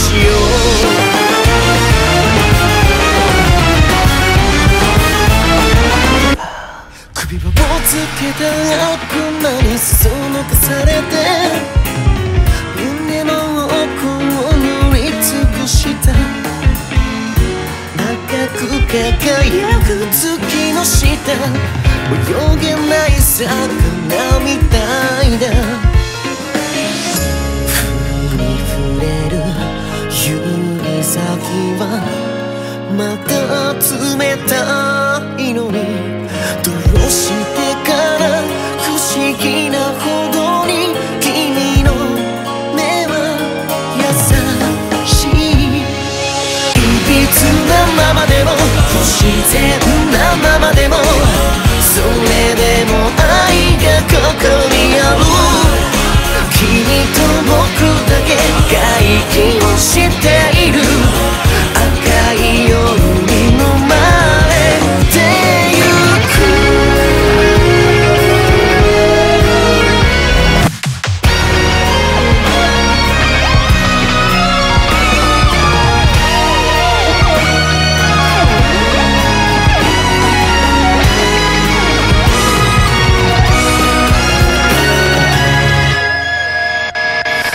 しよう。首輪をつけた悪魔にそのかされて胸の奥を塗りつぶした赤く輝く月の下泳げない魚みたいだ風に触れる指先はまた冷たいのにどうしてから不思議なほどに君の目は優しいいびつなままでも不自然なままでもそれでも愛がここにある君と僕だけが息をしている赤い夜に飲まれてゆく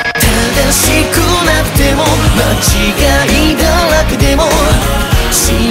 正しくなくても間違いだらけでも幸